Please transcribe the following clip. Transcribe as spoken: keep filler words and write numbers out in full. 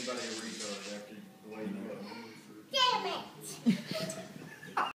anybody a retard after the way you look.